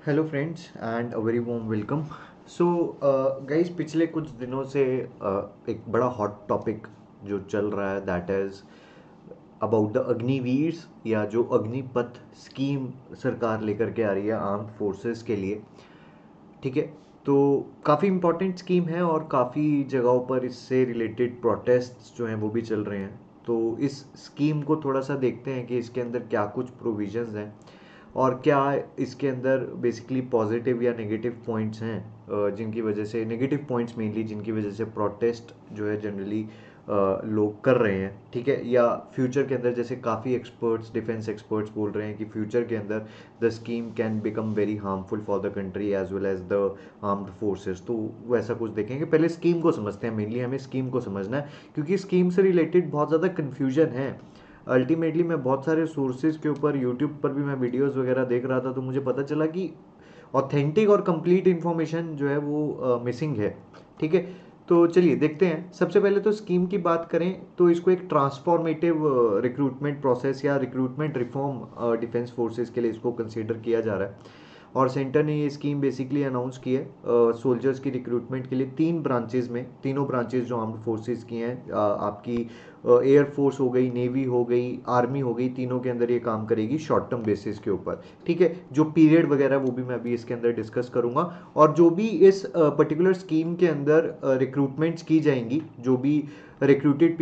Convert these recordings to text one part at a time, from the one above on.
Hello friends and a very warm welcome. So guys, पिछले कुछ दिनों से एक बड़ा हॉट टॉपिक जो चल रहा है that is about the Agniveers, या जो अग्निपथ स्कीम सरकार लेकर के आ रही है आर्म्ड फोर्सेस के लिए। ठीक है, तो काफ़ी इम्पोर्टेंट स्कीम है और काफ़ी जगहों पर इससे रिलेटेड प्रोटेस्ट्स जो हैं वो भी चल रहे हैं। तो इस स्कीम को थोड़ा सा देखते हैं कि इसके अंदर क्या कुछ प्रोविजंस हैं और क्या इसके अंदर बेसिकली पॉजिटिव या नेगेटिव पॉइंट्स हैं, जिनकी वजह से नेगेटिव पॉइंट्स मेनली जिनकी वजह से प्रोटेस्ट जो है जनरली लोग कर रहे हैं। ठीक है, या फ्यूचर के अंदर जैसे काफ़ी एक्सपर्ट्स, डिफेंस एक्सपर्ट्स बोल रहे हैं कि फ्यूचर के अंदर the scheme can become very harmful for the country as well as the armed forces. तो वैसा कुछ देखेंगे। पहले स्कीम को समझते हैं, मेनली हमें स्कीम को समझना है क्योंकि स्कीम से रिलेटेड बहुत ज़्यादा कन्फ्यूजन है। अल्टीमेटली मैं बहुत सारे सोर्सेज के ऊपर यूट्यूब पर भी मैं वीडियोस वगैरह देख रहा था, तो मुझे पता चला कि ऑथेंटिक और कंप्लीट इन्फॉर्मेशन जो है वो मिसिंग है। ठीक है, तो चलिए देखते हैं। सबसे पहले तो स्कीम की बात करें तो इसको एक ट्रांसफॉर्मेटिव रिक्रूटमेंट प्रोसेस या रिक्रूटमेंट रिफॉर्म डिफेंस फोर्सेस के लिए इसको कंसीडर किया जा रहा है। और सेंटर ने ये स्कीम बेसिकली अनाउंस की है सोल्जर्स की रिक्रूटमेंट के लिए तीन ब्रांचेज में। तीनों ब्रांचेज जो आर्म्ड फोर्सेस की हैं, आपकी एयर फोर्स हो गई, नेवी हो गई, आर्मी हो गई, तीनों के अंदर ये काम करेगी शॉर्ट टर्म बेसिस के ऊपर। ठीक है, जो पीरियड वगैरह वो भी मैं अभी इसके अंदर डिस्कस करूंगा। और जो भी इस पर्टिकुलर स्कीम के अंदर रिक्रूटमेंट्स की जाएंगी, जो भी रिक्रूटेड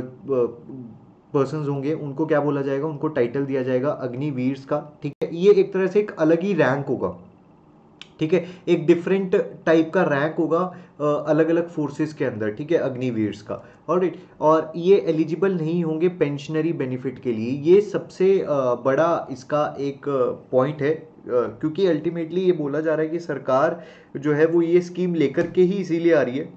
पर्सन्स होंगे, उनको क्या बोला जाएगा, उनको टाइटल दिया जाएगा अग्निवीर्स का। ठीक है, ये एक तरह से एक अलग ही रैंक होगा। ठीक है, एक डिफरेंट टाइप का रैंक होगा अलग अलग फोर्सेस के अंदर। ठीक है, अग्निवीर्स का। ऑलराइट, और ये एलिजिबल नहीं होंगे पेंशनरी बेनिफिट के लिए। ये सबसे बड़ा इसका एक पॉइंट है, क्योंकि अल्टीमेटली ये बोला जा रहा है कि सरकार जो है वो ये स्कीम लेकर के ही इसीलिए आ रही है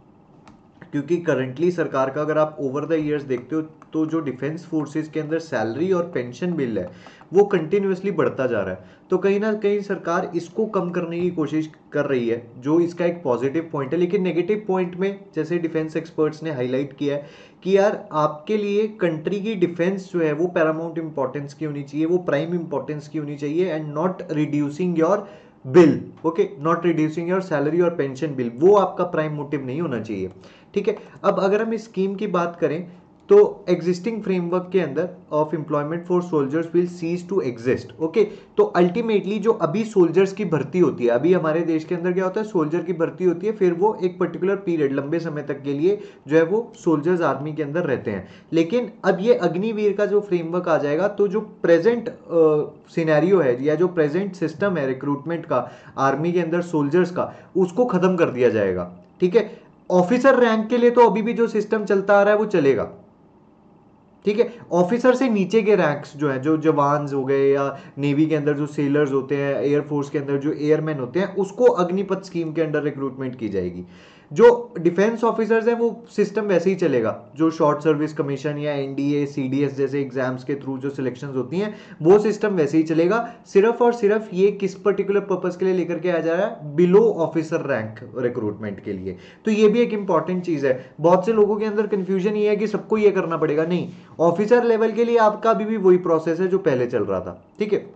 क्योंकि करंटली सरकार का अगर आप ओवर द ईयर्स देखते हो तो जो डिफेंस फोर्सेस के अंदर सैलरी और पेंशन बिल है वो कंटिन्यूसली बढ़ता जा रहा है। तो कहीं ना कहीं सरकार इसको कम करने की कोशिश कर रही है, जो इसका एक पॉजिटिव पॉइंट है। लेकिन नेगेटिव पॉइंट में जैसे डिफेंस एक्सपर्ट्स ने हाईलाइट किया है कि यार आपके लिए कंट्री की डिफेंस जो है वो पैरामाउंट इंपॉर्टेंस की होनी चाहिए, वो प्राइम इंपॉर्टेंस की होनी चाहिए, and not reducing your bill. Okay, not reducing your salary और पेंशन बिल, वो आपका प्राइम मोटिव नहीं होना चाहिए। ठीक है, अब अगर हम इस स्कीम की बात करें तो एग्जिस्टिंग फ्रेमवर्क के अंदर of employment for soldiers will cease to exist. Okay, तो अल्टीमेटली जो अभी सोल्जर्स की भर्ती होती है, अभी हमारे देश के अंदर क्या होता है, सोल्जर की भर्ती होती है, फिर वो एक पर्टिकुलर पीरियड लंबे समय तक के लिए जो है वो सोल्जर्स आर्मी के अंदर रहते हैं। लेकिन अब ये अग्निवीर का जो फ्रेमवर्क आ जाएगा तो जो प्रेजेंट सिनेरियो है या जो प्रेजेंट सिस्टम है रिक्रूटमेंट का आर्मी के अंदर सोल्जर्स का, उसको खत्म कर दिया जाएगा। ठीक है, ऑफिसर रैंक के लिए तो अभी भी जो सिस्टम चलता आ रहा है वो चलेगा। ठीक है, ऑफिसर से नीचे के रैंक्स जो है, जो जवान हो गए या नेवी के अंदर जो सेलर्स होते हैं, एयरफोर्स के अंदर जो एयरमैन होते हैं, उसको अग्निपथ स्कीम के अंडर रिक्रूटमेंट की जाएगी। जो डिफेंस ऑफिसर्स हैं वो सिस्टम वैसे ही चलेगा, जो शॉर्ट सर्विस कमीशन या एनडीए सीडीएस जैसे एग्जाम्स के थ्रू जो सिलेक्शंस होती हैं वो सिस्टम वैसे ही चलेगा। सिर्फ और सिर्फ ये किस पर्टिकुलर पर्पस के लिए लेकर के आया जा रहा है, बिलो ऑफिसर रैंक रिक्रूटमेंट के लिए। तो ये भी एक इंपॉर्टेंट चीज है। बहुत से लोगों के अंदर कंफ्यूजन ये है कि सबको ये करना पड़ेगा, नहीं, ऑफिसर लेवल के लिए आपका अभी भी वही प्रोसेस है जो पहले चल रहा था। ठीक है,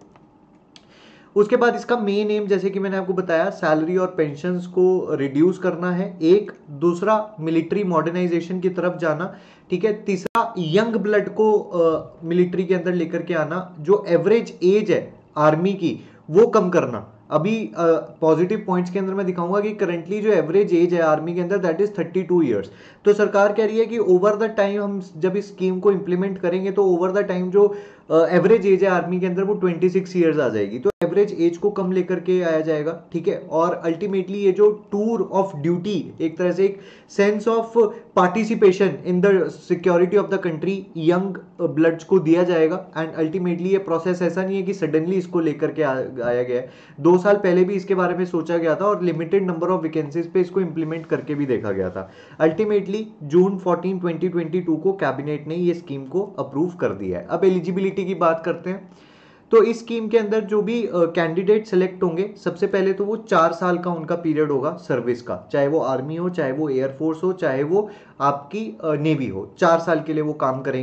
उसके बाद इसका मेन एम जैसे कि मैंने आपको बताया, सैलरी और पेंशन्स को रिड्यूस करना है एक, दूसरा मिलिट्री मॉडर्नाइजेशन की तरफ जाना। ठीक है, तीसरा यंग ब्लड को मिलिट्री के अंदर लेकर के आना, जो एवरेज एज है आर्मी की वो कम करना। अभी पॉजिटिव पॉइंट्स के अंदर मैं दिखाऊंगा कि करंटली जो एवरेज एज है आर्मी के अंदर दैट इज 32 ईयर्स। तो सरकार कह रही है कि ओवर द टाइम हम जब इस स्कीम को इंप्लीमेंट करेंगे तो ओवर द टाइम जो एवरेज एज है आर्मी के अंदर वो 26 ईयर्स आ जाएगी। तो एवरेज एज को कम लेकर के आया जाएगा। ठीक है, और अल्टीमेटली ये जो टूर ऑफ ड्यूटी, एक तरह से एक sense of participation in the security of the country young bloods को दिया जाएगा। एंड अल्टीमेटली ये प्रोसेस ऐसा नहीं है कि सडनली इसको लेकर के आया गया है। 2 साल पहले भी इसके बारे में सोचा गया था और लिमिटेड नंबर ऑफ वैकेंसीज पे इसको इंप्लीमेंट करके भी देखा गया था। अल्टीमेटली जून 14 2022 को कैबिनेट ने ये स्कीम को अप्रूव कर दिया है। अब एलिजिबिलिटी की बात करते हैं। तो इस स्कीम के अंदर जो भी कैंडिडेट सेलेक्ट होंगे, सबसे पहले तो वो 4 साल का उनका पीरियड होगा सर्विस का, चाहे वो आर्मी हो, चाहे वो एयरफोर्स हो, चाहे वो आपकी नेवी हो, 4 साल के लिए वो काम करेंगे।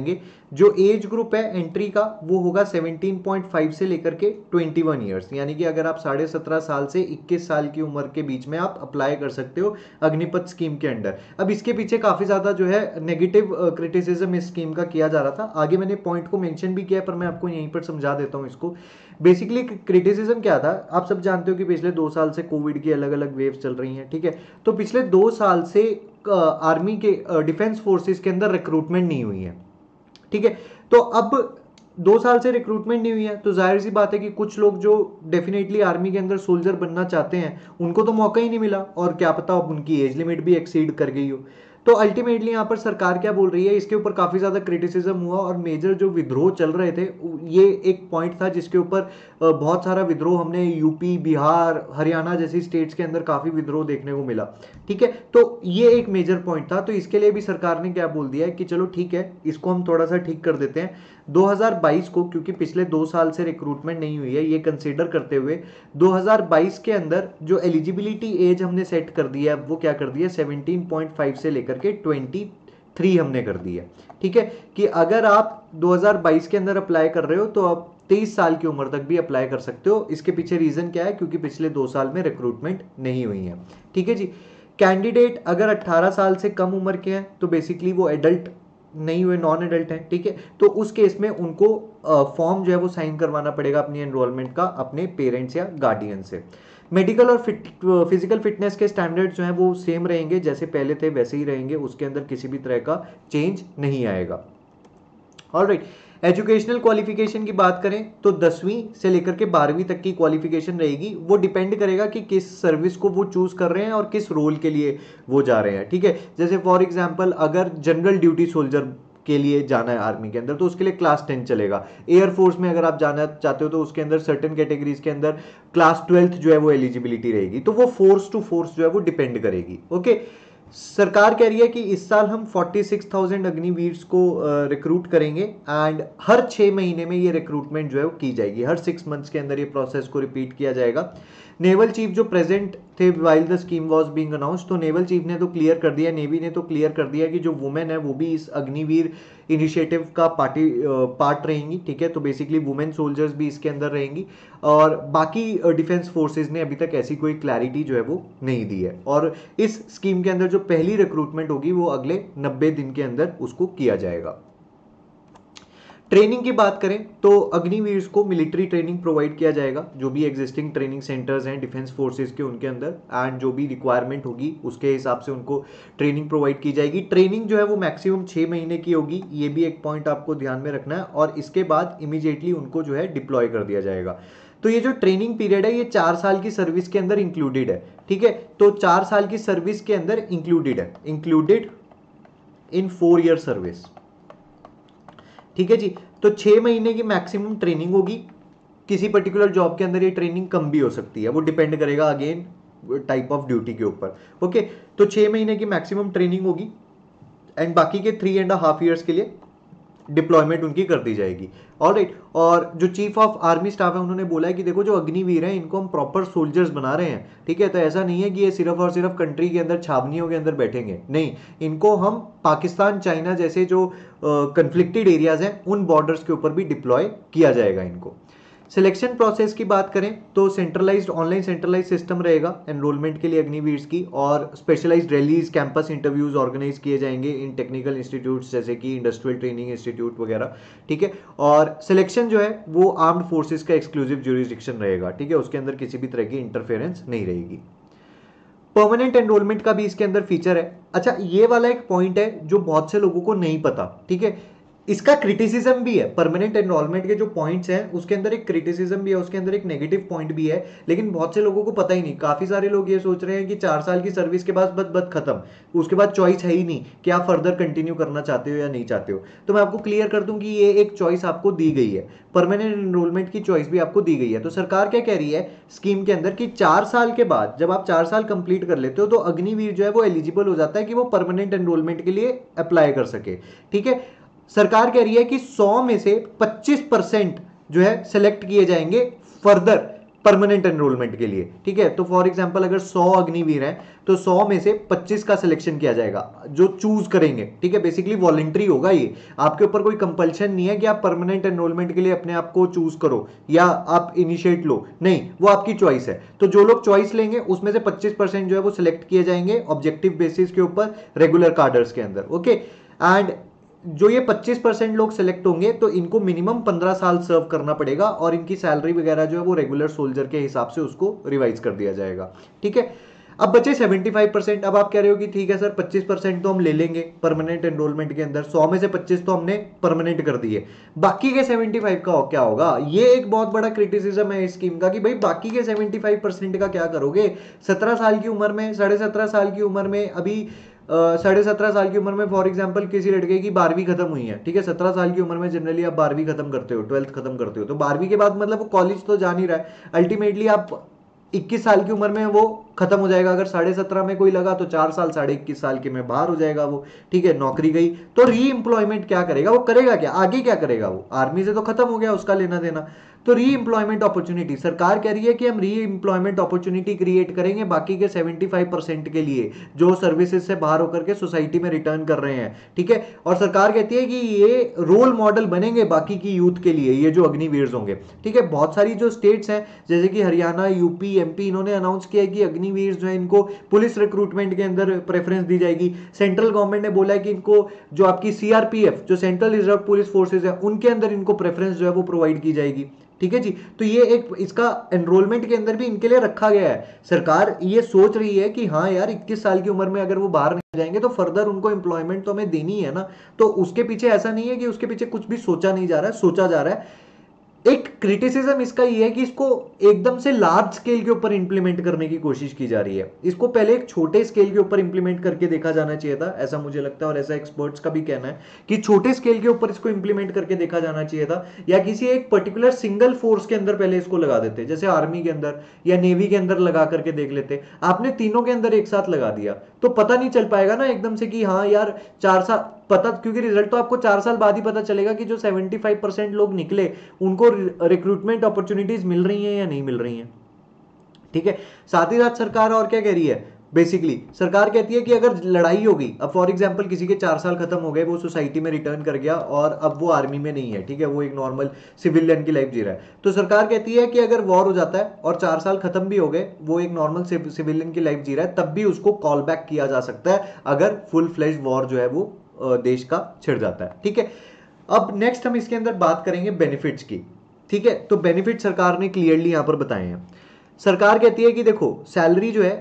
जो एज ग्रुप है एंट्री का वो होगा 17.5 से लेकर के 21 ईयर्स, यानी कि अगर आप 17.5 साल से 21 साल की उम्र के बीच में आप अप्लाई कर सकते हो अग्निपथ स्कीम के अंडर। अब इसके पीछे काफी ज्यादा जो है नेगेटिव क्रिटिसिज्म इस स्कीम का किया जा रहा था, आगे मैंने पॉइंट को मेंशन भी किया है पर मैं आपको यहीं पर समझा देता हूं इसको। बेसिकली क्रिटिसिज्म क्या था, आप सब जानते हो कि पिछले 2 साल से कोविड की अलग अलग वेव्स चल रही हैं, ठीक है। तो पिछले 2 साल से आर्मी के डिफेंस फोर्सेस के अंदर रिक्रूटमेंट नहीं हुई है, ठीक है। तो अब 2 साल से रिक्रूटमेंट नहीं हुई है तो जाहिर सी बात है कि कुछ लोग जो डेफिनेटली आर्मी के अंदर सोल्जर बनना चाहते हैं उनको तो मौका ही नहीं मिला, और क्या पता अब उनकी एज लिमिट भी एक्सीड कर गई हो। तो अल्टीमेटली यहाँ पर सरकार क्या बोल रही है, इसके ऊपर काफी ज्यादा क्रिटिसिज्म हुआ और मेजर जो विद्रोह चल रहे थे, ये एक पॉइंट था जिसके ऊपर बहुत सारा विद्रोह हमने यूपी, बिहार, हरियाणा जैसी स्टेट्स के अंदर काफी विद्रोह देखने को मिला, ठीक है। तो ये एक मेजर पॉइंट था, तो इसके लिए भी सरकार ने क्या बोल दिया है कि चलो ठीक है, इसको हम थोड़ा सा ठीक कर देते हैं 2022 को, क्योंकि पिछले 2 साल से रिक्रूटमेंट नहीं हुई है, ये कंसीडर करते हुए 2022 के अंदर जो एलिजिबिलिटी एज हमने सेट कर दिया है वो क्या कर दिया 17.5 से लेकर के 23 हमने कर दिया, ठीक है। कि अगर आप 2022 के अंदर अप्लाई कर रहे हो तो आप 23 साल की उम्र तक भी अप्लाई कर सकते हो। इसके पीछे रीजन क्या है, क्योंकि पिछले 2 साल में रिक्रूटमेंट नहीं हुई है, ठीक है जी। कैंडिडेट अगर 18 साल से कम उम्र के हैं तो बेसिकली वो एडल्ट नहीं हुए, नॉन एडल्ट हैं, ठीक है। तो उस केस में उनको फॉर्म जो है वो साइन करवाना पड़ेगा अपनी एनरोलमेंट का अपने पेरेंट्स या गार्डियन से। मेडिकल और फिजिकल फिटनेस के स्टैंडर्ड जो है वो सेम रहेंगे, जैसे पहले थे वैसे ही रहेंगे, उसके अंदर किसी भी तरह का चेंज नहीं आएगा। ऑलराइट, एजुकेशनल क्वालिफिकेशन की बात करें तो 10वीं से लेकर के 12वीं तक की क्वालिफिकेशन रहेगी। वो डिपेंड करेगा कि किस सर्विस को वो चूज कर रहे हैं और किस रोल के लिए वो जा रहे हैं, ठीक है। जैसे फॉर एग्जांपल अगर जनरल ड्यूटी सोल्जर के लिए जाना है आर्मी के अंदर तो उसके लिए क्लास 10 चलेगा। एयरफोर्स में अगर आप जाना चाहते हो तो उसके अंदर सर्टेन कैटेगरीज के अंदर क्लास 12th जो है वो एलिजिबिलिटी रहेगी। तो वो फोर्स टू फोर्स जो है वो डिपेंड करेगी, ओके। सरकार कह रही है कि इस साल हम 46,000 अग्निवीर्स को रिक्रूट करेंगे एंड हर 6 महीने में ये रिक्रूटमेंट जो है वो की जाएगी, हर 6 मंथ्स के अंदर ये प्रोसेस को रिपीट किया जाएगा। नेवल चीफ जो प्रेजेंट थे while the scheme was being announced, तो नेवल चीफ ने तो क्लियर कर दिया, नेवी ने तो क्लियर कर दिया कि जो वुमेन है वो भी इस अग्निवीर इनिशिएटिव का पार्ट रहेंगी, ठीक है। तो बेसिकली वुमेन सोल्जर्स भी इसके अंदर रहेंगी और बाकी डिफेंस फोर्सेस ने अभी तक ऐसी कोई क्लैरिटी जो है वो नहीं दी है। और इस स्कीम के अंदर जो पहली रिक्रूटमेंट होगी वो अगले 90 दिन के अंदर उसको किया जाएगा। ट्रेनिंग की बात करें तो अग्निवीर्स को मिलिट्री ट्रेनिंग प्रोवाइड किया जाएगा, जो भी एग्जिस्टिंग ट्रेनिंग सेंटर्स हैं डिफेंस फोर्सेस के उनके अंदर, एंड जो भी रिक्वायरमेंट होगी उसके हिसाब से उनको ट्रेनिंग प्रोवाइड की जाएगी। ट्रेनिंग जो है वो मैक्सिमम 6 महीने की होगी, ये भी एक पॉइंट आपको ध्यान में रखना है, और इसके बाद इमीडिएटली उनको जो है डिप्लॉय कर दिया जाएगा। तो ये जो ट्रेनिंग पीरियड है ये 4 साल की सर्विस के अंदर इंक्लूडेड है, ठीक है। तो 4 साल की सर्विस के अंदर इंक्लूडेड है, इंक्लूडेड इन 4 ईयर सर्विस, ठीक है जी। तो 6 महीने की मैक्सिमम ट्रेनिंग होगी, किसी पर्टिकुलर जॉब के अंदर ये ट्रेनिंग कम भी हो सकती है, वो डिपेंड करेगा अगेन टाइप ऑफ ड्यूटी के ऊपर, ओके। तो 6 महीने की मैक्सिमम ट्रेनिंग होगी एंड बाकी के 3.5 ईयर्स के लिए डिप्लॉयमेंट उनकी कर दी जाएगी, ऑलराइट। और जो चीफ ऑफ आर्मी स्टाफ है उन्होंने बोला है कि देखो जो अग्निवीर हैं इनको हम प्रॉपर सोल्जर्स बना रहे हैं, ठीक है। तो ऐसा नहीं है कि ये सिर्फ और सिर्फ कंट्री के अंदर छावनियों के अंदर बैठेंगे, नहीं, इनको हम पाकिस्तान, चाइना जैसे जो कंफ्लिक्टेड एरियाज हैं उन बॉर्डर्स के ऊपर भी डिप्लॉय किया जाएगा इनको। सिलेक्शन प्रोसेस की बात करें तो सेंट्रलाइज्ड ऑनलाइन सेंट्रलाइज सिस्टम रहेगा एनरोलमेंट के लिए अग्निवीर्स की, और specialised rallies, campus interviews organise किए जाएंगे इन टेक्निकल इंस्टीट्यूट्स जैसे कि इंडस्ट्रियल ट्रेनिंग इंस्टीट्यूट वगैरह, ठीक है। और सिलेक्शन जो है वो आर्म्ड फोर्सेस का एक्सक्लूसिव ज्यूरिसडिक्शन रहेगा, ठीक है, उसके अंदर किसी भी तरह की इंटरफेरेंस नहीं रहेगी। परमानेंट एनरोलमेंट का भी इसके अंदर फीचर है। अच्छा, ये वाला एक पॉइंट है जो बहुत से लोगों को नहीं पता, ठीक है। इसका क्रिटिसिज्म भी है, परमानेंट एनरोलमेंट के जो पॉइंट्स हैं उसके अंदर एक क्रिटिसिज्म भी है, उसके अंदर एक नेगेटिव पॉइंट भी है, लेकिन बहुत से लोगों को पता ही नहीं। काफी सारे लोग ये सोच रहे हैं कि 4 साल की सर्विस के बाद बस खत्म, उसके बाद चॉइस है ही नहीं कि आप फर्दर कंटिन्यू करना चाहते हो या नहीं चाहते हो। तो मैं आपको क्लियर कर दूं कि ये एक चॉइस आपको दी गई है, परमानेंट एनरोलमेंट की चॉइस भी आपको दी गई है। तो सरकार क्या कह रही है स्कीम के अंदर कि 4 साल के बाद जब आप 4 साल कंप्लीट कर लेते हो तो अग्निवीर जो है वो एलिजिबल हो जाता है कि वो परमानेंट एनरोलमेंट के लिए अप्लाई कर सके, ठीक है। सरकार कह रही है कि 100 में से 25% जो है सिलेक्ट किए जाएंगे फर्दर परमानेंट एनरोलमेंट के लिए, ठीक है। तो फॉर एग्जांपल अगर 100 अग्निवीर हैं तो 100 में से 25 का सिलेक्शन किया जाएगा जो चूज करेंगे, ठीक है। बेसिकली वॉलंटरी होगा ये, आपके ऊपर कोई कंपल्शन नहीं है कि आप परमानेंट एनरोलमेंट के लिए अपने आप को चूज करो या आप इनिशिएट लो, नहीं, वो आपकी चॉइस है। तो जो लोग चॉइस लेंगे उसमें से 25% जो है वो सिलेक्ट किए जाएंगे ऑब्जेक्टिव बेसिस के ऊपर रेगुलर कार्डर्स के अंदर, ओके। एंड जो ये 25% लोग सिलेक्ट होंगे तो इनको मिनिमम 15 साल सर्व करना पड़ेगा और इनकी सैलरी वगैरह जो है वो रेगुलर सोल्जर के हिसाब से उसको रिवाइज कर दिया जाएगा, ठीक है। अब बचे 75%। अब आप कह रहे हो कि ठीक है सर 25% तो हम ले लेंगे परमानेंट एनरोलमेंट के अंदर, 100 में से 25 तो हमने परमानेंट कर दिए, बाकी के 75 का क्या होगा? ये एक बहुत बड़ा क्रिटिसिज्म है इस स्कीम का कि भाई बाकी के 75% का क्या करोगे? 17 साल की उम्र में, 17.5 साल की उम्र में, अभी 17.5 साल की उम्र में फॉर एग्जांपल किसी लड़के की 12वीं खत्म हुई है, ठीक है। 17 साल की उम्र में जनरली आप 12वीं खत्म करते हो, 12th खत्म करते हो, तो 12वीं के बाद मतलब वो कॉलेज तो जा नहीं रहा है, अल्टीमेटली आप 21 साल की उम्र में वो खत्म हो जाएगा। अगर 17.5 में कोई लगा तो 4 साल 21.5 साल के में बाहर हो जाएगा वो, ठीक है, नौकरी गई। तो री एम्प्लॉयमेंट क्या करेगा? वो करेगा क्या आगे? क्या करेगा वो? आर्मी से तो खत्म हो गया उसका लेना देना। तो री एम्प्लॉयमेंट अपॉर्चुनिटी सरकार कह रही है कि हम री एम्प्लॉयमेंट अपॉर्चुनिटी क्रिएट करेंगे बाकी के 75% के लिए जो सर्विसेज से बाहर होकर के सोसाइटी में रिटर्न कर रहे हैं, ठीक है। और सरकार कहती है कि ये रोल मॉडल बनेंगे बाकी की यूथ के लिए, ये जो अग्निवीर होंगे, ठीक है। बहुत सारी जो स्टेट्स हैं जैसे कि हरियाणा, यूपी, एमपी, इन्होंने अनाउंस किया है कि अग्निवीर जो है इनको पुलिस रिक्रूटमेंट के अंदर प्रेफरेंस दी जाएगी। सेंट्रल गवर्नमेंट ने बोला है कि इनको जो आपकी सीआरपीएफ जो सेंट्रल रिजर्व पुलिस फोर्सेज है उनके अंदर इनको प्रेफरेंस जो है वो प्रोवाइड की जाएगी, ठीक है जी। तो ये एक इसका एनरोलमेंट के अंदर भी इनके लिए रखा गया है। सरकार ये सोच रही है कि हाँ यार 21 साल की उम्र में अगर वो बाहर नहीं जाएंगे तो फर्दर उनको एम्प्लॉयमेंट तो हमें देनी है ना। तो उसके पीछे ऐसा नहीं है कि उसके पीछे कुछ भी सोचा नहीं जा रहा है, सोचा जा रहा है। एक क्रिटिसिज्म इसका ये है कि इसको एकदम से लार्ज स्केल के ऊपर इंप्लीमेंट करने की कोशिश की जा रही है। इसको पहले एक छोटे स्केल के ऊपर इंप्लीमेंट करके देखा जाना चाहिए था, ऐसा मुझे लगता है। और ऐसा एक्सपर्ट्स का भी कहना है कि छोटे स्केल के ऊपर इसको इंप्लीमेंट करके देखा जाना चाहिए था, या किसी एक पर्टिकुलर सिंगल फोर्स के अंदर पहले इसको लगा देते, जैसे आर्मी के अंदर या नेवी के अंदर लगा करके देख लेते। आपने तीनों के अंदर एक साथ लगा दिया तो पता नहीं चल पाएगा ना एकदम से कि हाँ यार 4 साल पता, क्योंकि रिजल्ट तो आपको 4 साल बाद ही पता चलेगा कि जो 75% लोग निकले उनको रिक्रूटमेंट अपॉर्चुनिटीज मिल रही हैं या नहीं मिल रही हैं, ठीक है। साथ ही साथ सरकार और क्या कह रही है? बेसिकली सरकार कहती है कि अगर लड़ाई होगी, अब फॉर एग्जांपल किसी के 4 साल खत्म हो गए, वो सोसाइटी में रिटर्न कर गया और अब वो आर्मी में नहीं है, ठीक है, वो एक नॉर्मल सिविलियन की लाइफ जी रहा है, तो सरकार कहती है कि अगर वॉर हो जाता है और 4 साल खत्म भी हो गए, वो एक नॉर्मल सिविलियन की लाइफ जी रहा है, तब भी उसको कॉल बैक किया जा सकता है अगर फुल फ्लेज वॉर जो है वो देश का छिड़ जाता है, ठीक है। अब नेक्स्ट हम इसके अंदर बात करेंगे बेनिफिट्स की, ठीक है। तो बेनिफिट सरकार ने क्लियरली यहां पर बताए हैं। सरकार कहती है कि देखो सैलरी जो है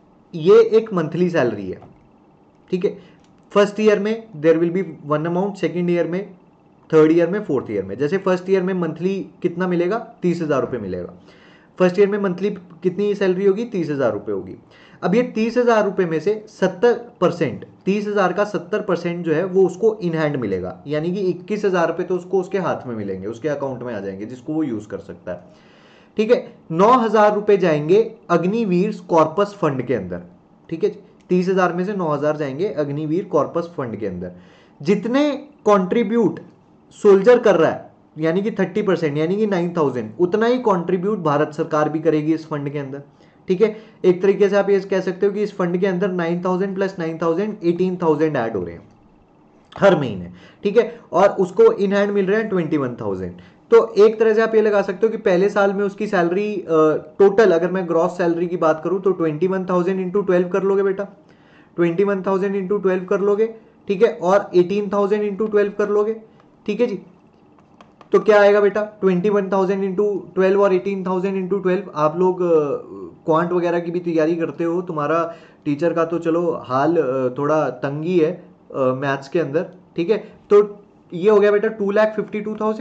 ये एक मंथली सैलरी है, ठीक है। फर्स्ट ईयर में there will be one amount, second year में, थर्ड ईयर में, फोर्थ ईयर में। जैसे फर्स्ट ईयर में मंथली कितना मिलेगा? 30,000 रुपये मिलेगा। फर्स्ट ईयर में मंथली कितनी सैलरी होगी? 30,000 रुपये होगी। अब ये 30,000 रुपये में से 70%, 30,000 का 70% जो है वो उसको इन हैंड मिलेगा, यानी कि 21,000 रुपये तो उसको उसके हाथ में मिलेंगे, उसके अकाउंट में आ जाएंगे, जिसको वो यूज कर सकता है, ठीक है। 9,000 रुपये जाएंगे अग्निवीर कॉर्पस फंड के अंदर, ठीक है। 30,000 में से 9,000 जाएंगे अग्निवीर कॉर्पस फंड के अंदर। जितने कॉन्ट्रीब्यूट सोल्जर कर रहा है यानी कि 30%, यानी कि 9,000, उतना ही कंट्रीब्यूट भारत सरकार भी करेगी इस फंड के अंदर, ठीक है। एक तरीके से आप ये कह सकते हो कि इस फंड के अंदर 9,000 प्लस 9,000 18,000 ऐड हो रहे हैं हर महीने, ठीक है। और उसको इन हैंड मिल रहे हैं 21,000। तो एक तरह से आप ये लगा सकते हो कि पहले साल में उसकी सैलरी टोटल, अगर मैं ग्रॉस सैलरी की बात करूं तो 21,000 इंटू 12 कर लोगे बेटा, 21,000 इंटू 12 कर लोगे, ठीक है। और 18,000 इंटू 12 कर लोगे, ठीक है जी। तो क्या आएगा बेटा? 21,000 इंटू 12 और 18,000 इंटू 12। आप लोग क्वांट वगैरह की भी तैयारी करते हो, तुम्हारा टीचर का तो चलो हाल थोड़ा तंगी है मैथ्स के अंदर, ठीक है। तो ये हो गया बेटा 2,52,000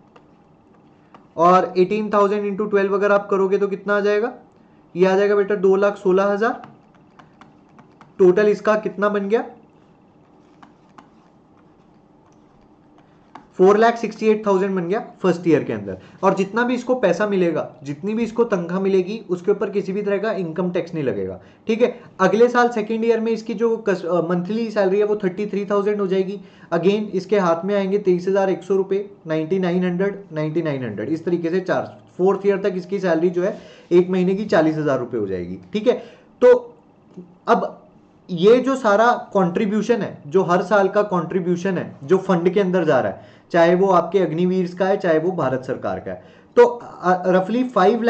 और 18,000 इंटू 12 अगर आप करोगे तो कितना आ जाएगा? ये आ जाएगा बेटा 2,16,000। टोटल इसका कितना बन गया? 4,68,000 बन गया फर्स्ट ईयर के अंदर। और जितना भी इसको पैसा मिलेगा, जितनी भी इसको तनख्वाह मिलेगी, उसके ऊपर किसी भी तरह का इनकम टैक्स नहीं लगेगा। ठीक है, अगले साल सेकेंड ईयर में इसकी जो मंथली सैलरी है वो 33,000 हो जाएगी। अगेन इसके हाथ में आएंगे 23,100 रुपए, 9900 इस तरीके से फोर्थ ईयर तक इसकी सैलरी जो है एक महीने की 40,000 रुपए हो जाएगी। ठीक है, तो अब ये जो सारा कंट्रीब्यूशन है, जो हर साल का कंट्रीब्यूशन है जो फंड के अंदर जा रहा है, चाहे वो आपके अग्निवीर का है चाहे वो भारत सरकार का है, तो रफली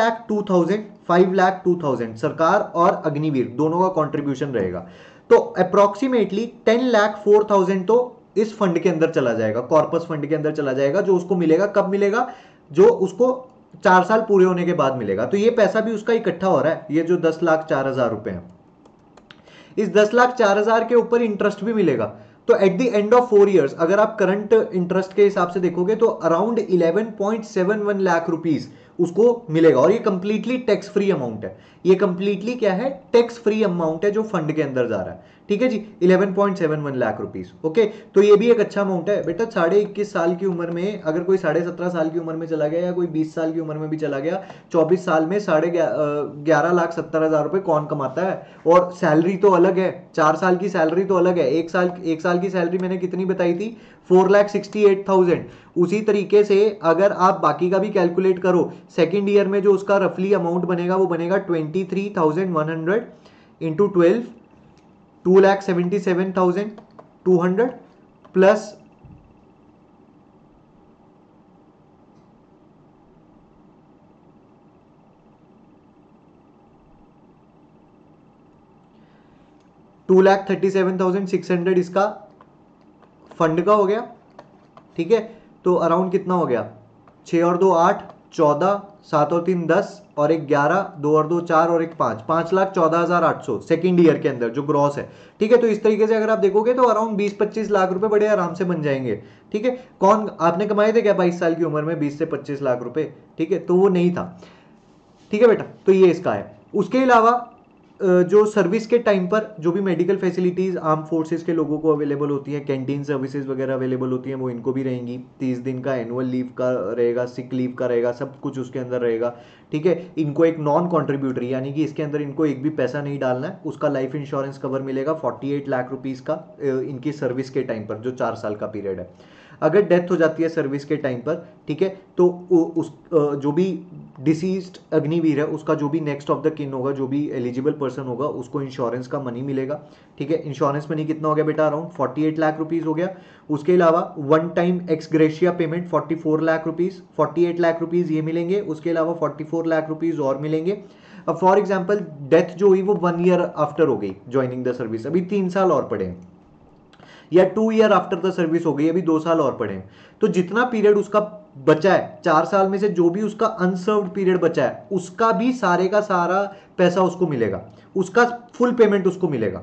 5,02,000 सरकार और अग्निवीर दोनों का कंट्रीब्यूशन रहेगा। तो अप्रोक्सीमेटली 10,04,000 तो इस फंड के अंदर चला जाएगा, कॉर्पस फंड के अंदर चला जाएगा, जो उसको मिलेगा। कब मिलेगा? जो उसको 4 साल पूरे होने के बाद मिलेगा। तो ये पैसा भी उसका इकट्ठा हो रहा है, ये जो 10,04,000 रुपए हैं, इस 10,04,000 के ऊपर इंटरेस्ट भी मिलेगा। तो at the end of 4 years अगर आप करंट इंटरेस्ट के हिसाब से देखोगे तो अराउंड 11.71 लाख रुपीस उसको मिलेगा। और ये कंप्लीटली टैक्स फ्री अमाउंट है, ये कंप्लीटली क्या है? टैक्स फ्री अमाउंट है जो फंड के अंदर जा रहा है। ठीक है जी, 11.71 लाख रुपीस। ओके, तो ये भी एक अच्छा अमाउंट है बेटा। 21.5 साल की उम्र में अगर कोई 17.5 साल की उम्र में चला गया, या कोई 20 साल की उम्र में भी चला गया, 24 साल में 11,70,000 रुपए कौन कमाता है? और सैलरी तो अलग है, 4 साल की सैलरी तो अलग है। एक साल की सैलरी मैंने कितनी बताई थी? 4,68,000। उसी तरीके से अगर आप बाकी का भी कैलकुलेट करो, सेकेंड ईयर में जो उसका रफली अमाउंट बनेगा वो बनेगा 23,100 इंटू 12, 2,77,200 प्लस 2,37,600 इसका फंड का हो गया। ठीक है, तो अराउंड कितना हो गया? 6 और 2 8, 14, 7 और 3 10 और 1 11, 2 और 2 4 और 1 5, 5,14,800 सेकेंड ईयर के अंदर जो ग्रॉस है। ठीक है, तो इस तरीके से अगर आप देखोगे तो अराउंड 20-25 लाख रुपए बड़े आराम से बन जाएंगे। ठीक है, कौन आपने कमाए थे क्या 22 साल की उम्र में 20 से 25 लाख रुपए? ठीक है, तो वो नहीं था। ठीक है बेटा, तो ये इसका है। उसके अलावा जो सर्विस के टाइम पर जो भी मेडिकल फैसिलिटीज आर्म फोर्सेस के लोगों को अवेलेबल होती है, कैंटीन सर्विसेज वगैरह अवेलेबल होती हैं, वो इनको भी रहेंगी। 30 दिन का एनुअल लीव का रहेगा, सिक लीव का रहेगा, सब कुछ उसके अंदर रहेगा। ठीक है, इनको एक नॉन कॉन्ट्रीब्यूटरी यानी कि इसके अंदर इनको एक भी पैसा नहीं डालना है, उसका लाइफ इंश्योरेंस कवर मिलेगा 48 लाख रुपीज का इनकी सर्विस के टाइम पर, जो 4 साल का पीरियड है। अगर डेथ हो जाती है सर्विस के टाइम पर, ठीक है, तो उस जो भी डिसीज्ड अग्निवीर है उसका जो भी नेक्स्ट ऑफ द किन होगा, जो भी एलिजिबल पर्सन होगा, उसको इंश्योरेंस का मनी मिलेगा। ठीक है, इंश्योरेंस मनी कितना हो गया बेटा? अराउंड 48 लाख रुपीज हो गया। उसके अलावा one time ex gratia payment 44 lakh rupees, 48 lakh rupees ये मिलेंगे। उसके अलावा 44 लाख रुपीज और मिलेंगे। अब फॉर एग्जाम्पल डेथ जो हुई वो 1 ईयर आफ्टर हो गई ज्वाइनिंग द सर्विस, अभी 3 साल और पड़े हैं, या 2 ईयर आफ्टर द सर्विस हो गई, अभी 2 साल और पड़े हैं। तो जितना पीरियड उसका बचा है 4 साल में से, जो भी उसका अनसर्व्ड पीरियड बचा है, उसका भी सारे का सारा पैसा उसको मिलेगा, उसका फुल पेमेंट उसको मिलेगा।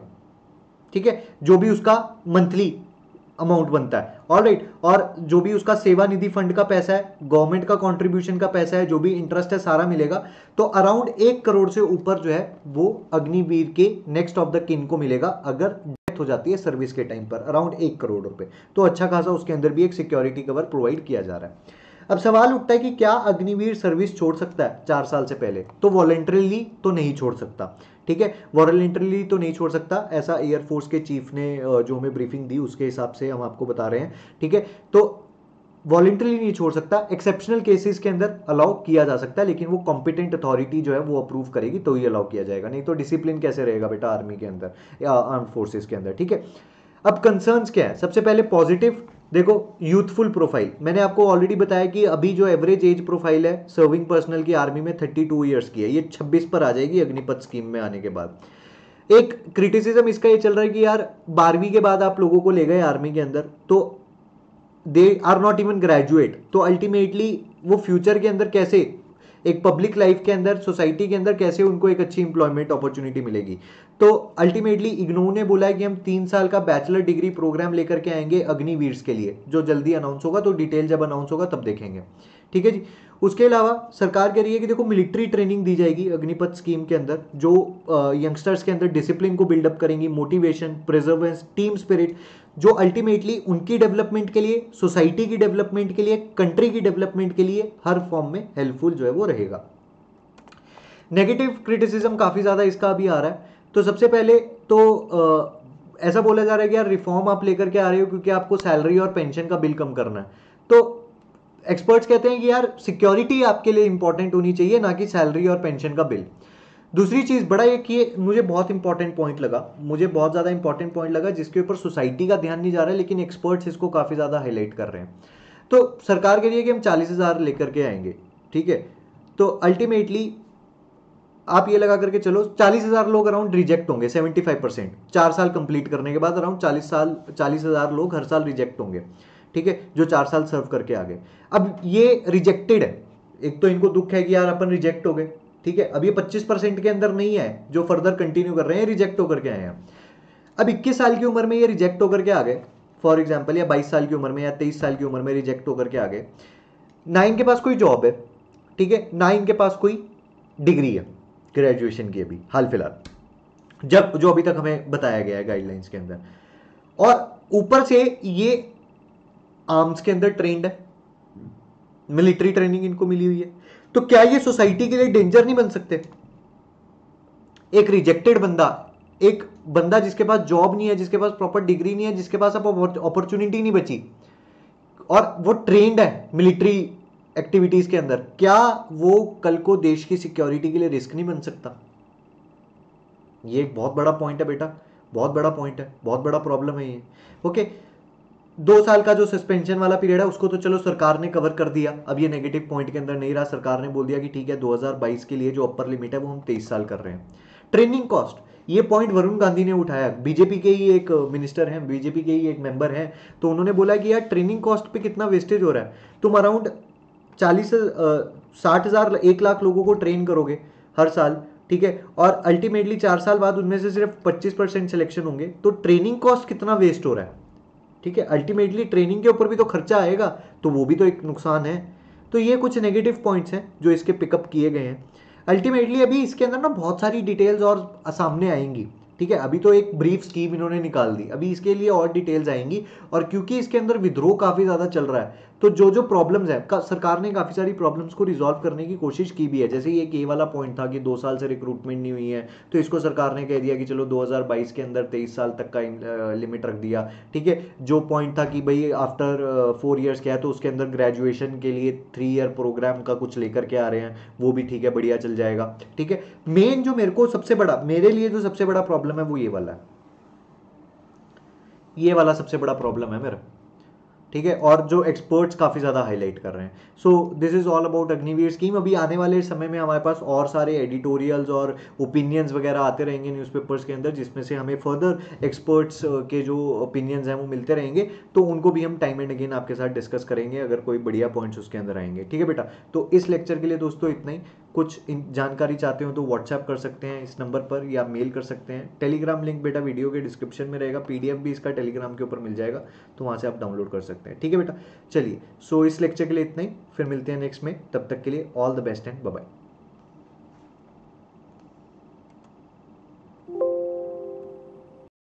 ठीक है, जो भी उसका मंथली अमाउंट बनता है। ऑलराइट, और जो भी उसका सेवा निधि फंड का पैसा है, गवर्नमेंट का कंट्रीब्यूशन का पैसा है, जो भी इंटरेस्ट है, सारा मिलेगा। तो अराउंड 1 करोड़ से ऊपर जो है वो अग्निवीर के नेक्स्ट ऑफ द किन को मिलेगा अगर हो जाती है सर्विस के टाइम पर, अराउंड 1 करोड़ रुपए। तो अच्छा खासा उसके अंदर भी एक सिक्योरिटी कवर प्रोवाइड किया जा रहा है। अब सवाल उठता है कि क्या अग्निवीर सर्विस छोड़ सकता है 4 साल से पहले? तो वॉलंटरीली तो नहीं छोड़ सकता। ठीक है, वॉलंटरीली तो नहीं छोड़ सकता, ऐसा एयरफोर्स के चीफ ने जो हमें ब्रीफिंग दी उसके हिसाब से हम आपको बता रहे हैं। ठीक है, तो वॉलंटरी नहीं छोड़ सकता, एक्सेप्शनल केसेस के अंदर अलाउ किया जा सकता है, लेकिन वो कॉम्पिटेंट अथॉरिटी जो है वो अप्रूव करेगी तो ही अलाउ किया जाएगा, नहीं तो डिसिप्लिन कैसे रहेगा बेटा आर्मी के अंदर या आर्म फोर्सेस के अंदर। ठीक है, अब कंसर्न्स क्या है? सबसे पहले पॉजिटिव देखो, यूथफुल प्रोफाइल। मैंने आपको ऑलरेडी बताया कि अभी जो एवरेज एज प्रोफाइल है सर्विंग पर्सनल की आर्मी में 32 ईयर्स की है, ये 26 पर आ जाएगी अग्निपथ स्कीम में आने के बाद। एक क्रिटिसिज्म इसका ये चल रहा है कि यार 12वीं के बाद आप लोगों को ले गए आर्मी के अंदर तो they are not even graduate, तो अल्टीमेटली वो फ्यूचर के अंदर कैसे एक पब्लिक लाइफ के अंदर, सोसाइटी के अंदर कैसे उनको एक अच्छी इंप्लॉयमेंट अपॉर्चुनिटी मिलेगी? तो अल्टीमेटली इग्नू ने बोला है कि हम 3 साल का बैचलर डिग्री प्रोग्राम लेकर के आएंगे अग्निवीर्स के लिए, जो जल्दी अनाउंस होगा, तो डिटेल जब अनाउंस होगा तब देखेंगे। ठीक है जी। उसके अलावा सरकार कह रही है कि देखो मिलिट्री ट्रेनिंग दी जाएगी अग्निपथ स्कीम के अंदर, जो यंगस्टर्स के अंदर डिसिप्लिन को बिल्डअप करेंगी, मोटिवेशन, प्रिजर्वेंस, टीम स्पिरिट, जो अल्टीमेटली उनकी डेवलपमेंट के लिए, सोसाइटी की डेवलपमेंट के लिए, कंट्री की डेवलपमेंट के लिए हर फॉर्म में हेल्पफुल जो है वो रहेगा। नेगेटिव क्रिटिसिज्म काफी ज्यादा इसका अभी आ रहा है। तो सबसे पहले तो ऐसा बोला जा रहा है कि यार रिफॉर्म आप लेकर के आ रहे हो क्योंकि आपको सैलरी और पेंशन का बिल कम करना है। तो एक्सपर्ट्स कहते हैं कि यार सिक्योरिटी आपके लिए इंपॉर्टेंट होनी चाहिए, ना कि सैलरी और पेंशन का बिल। दूसरी चीज बड़ा एक ये मुझे बहुत इंपॉर्टेंट पॉइंट लगा, मुझे बहुत ज्यादा इंपॉर्टेंट पॉइंट लगा, जिसके ऊपर सोसाइटी का ध्यान नहीं जा रहा है, लेकिन एक्सपर्ट्स इसको काफी ज्यादा हाईलाइट कर रहे हैं। तो सरकार कह रही है कि हम 40,000 लेकर के आएंगे। ठीक है। तो अल्टीमेटली आप ये लगा करके चलो 40,000 लोग अराउंड रिजेक्ट होंगे, 75%। 4 साल कंप्लीट करने के बाद अराउंड 40,000 लोग हर साल रिजेक्ट होंगे। ठीक है, जो 4 साल सर्व करके आ गए। अब ये रिजेक्टेड है, एक तो इनको दुख है कि यार अपन रिजेक्ट हो गए। ठीक है, अब ये 25% के अंदर नहीं है जो फर्दर कंटिन्यू कर रहे हैं, रिजेक्ट होकर के आए हैं। अब 21 साल की उम्र में ये रिजेक्ट होकर के आ गए फॉर एग्जाम्पल, या 22 साल की उम्र में या 23 साल की उम्र में रिजेक्ट होकर के आ गए, ना इनके पास कोई जॉब है, ठीक है, ना इनके पास कोई डिग्री है ग्रेजुएशन की अभी हाल फिलहाल, जब जो अभी तक हमें बताया गया है गाइडलाइंस के अंदर, और ऊपर से ये आर्म्स के अंदर ट्रेंड है, मिलिट्री ट्रेनिंग इनको मिली हुई है। तो क्या ये सोसाइटी के लिए डेंजर नहीं बन सकते? एक रिजेक्टेड बंदा, एक बंदा जिसके पास जॉब नहीं है, जिसके पास प्रॉपर डिग्री नहीं है, जिसके पास अब अपॉर्चुनिटी नहीं बची, और वो ट्रेंड है मिलिट्री एक्टिविटीज के अंदर, क्या वो कल को देश की सिक्योरिटी के लिए रिस्क नहीं बन सकता? ये एक बहुत बड़ा पॉइंट है बेटा, बहुत बड़ा पॉइंट है, बहुत बड़ा प्रॉब्लम है ये। ओके, 2 साल का जो सस्पेंशन वाला पीरियड है उसको तो चलो सरकार ने कवर कर दिया, अब ये नेगेटिव पॉइंट के अंदर नहीं रहा। सरकार ने बोल दिया कि ठीक है 2022 के लिए जो अपर लिमिट है वो हम 23 साल कर रहे हैं। ट्रेनिंग कॉस्ट, ये पॉइंट वरुण गांधी ने उठाया, बीजेपी के ही एक मिनिस्टर हैं, बीजेपी के ही एक मेंबर हैं, तो उन्होंने बोला कि यार ट्रेनिंग कॉस्ट पे कितना वेस्टेज हो रहा है। तुम अराउंड 60,000 1 लाख लोगों को ट्रेन करोगे हर साल, ठीक है, और अल्टीमेटली 4 साल बाद उनमें से सिर्फ 25% सिलेक्शन होंगे, तो ट्रेनिंग कॉस्ट कितना वेस्ट हो रहा है। ठीक है, अल्टीमेटली ट्रेनिंग के ऊपर भी तो खर्चा आएगा, तो वो भी तो एक नुकसान है। तो ये कुछ नेगेटिव पॉइंट्स हैं जो इसके पिकअप किए गए हैं। अल्टीमेटली अभी इसके अंदर ना बहुत सारी डिटेल्स और सामने आएंगी। ठीक है, अभी तो एक ब्रीफ स्कीम इन्होंने निकाल दी, अभी इसके लिए और डिटेल्स आएंगी, और क्योंकि इसके अंदर विद्रोह काफी ज्यादा चल रहा है, तो जो जो प्रॉब्लम्स है, सरकार ने काफी सारी प्रॉब्लम्स को रिजॉल्व करने की कोशिश की भी है। जैसे ये के वाला पॉइंट था कि 2 साल से रिक्रूटमेंट नहीं हुई है, तो इसको सरकार ने कह दिया कि चलो 2022 के अंदर 23 साल तक का लिमिट रख दिया। ठीक है, जो पॉइंट था कि भाई आफ्टर 4 ईयर्स क्या है, तो उसके अंदर ग्रेजुएशन के लिए 3 ईयर प्रोग्राम का कुछ लेकर के आ रहे हैं, वो भी ठीक है, बढ़िया चल जाएगा। ठीक है, मेन जो मेरे को सबसे बड़ा, मेरे लिए जो सबसे बड़ा प्रॉब्लम है वो ये वाला है, ये वाला सबसे बड़ा प्रॉब्लम है मेरा। ठीक है, और जो एक्सपर्ट्स काफी ज्यादा हाईलाइट कर रहे हैं। So this is all about Agniveer scheme. अभी आने वाले समय में हमारे पास और सारे एडिटोरियल्स और ओपिनियंस वगैरह आते रहेंगे न्यूज़पेपर्स के अंदर, जिसमें से हमें फर्दर एक्सपर्ट्स के जो ओपिनियंस हैं वो मिलते रहेंगे, तो उनको भी हम टाइम एंड अगेन आपके साथ डिस्कस करेंगे अगर कोई बढ़िया पॉइंट्स उसके अंदर आएंगे। ठीक है बेटा, तो इस लेक्चर के लिए दोस्तों इतना ही। कुछ जानकारी चाहते हो तो व्हाट्सएप कर सकते हैं इस नंबर पर, या मेल कर सकते हैं। टेलीग्राम लिंक बेटा वीडियो के डिस्क्रिप्शन में रहेगा, पीडीएफ भी इसका टेलीग्राम के ऊपर मिल जाएगा, तो वहां से आप डाउनलोड कर सकते हैं। ठीक है बेटा, चलिए, सो इस लेक्चर के लिए इतना ही, फिर मिलते हैं नेक्स्ट में, तब तक के लिए all the best and bye bye.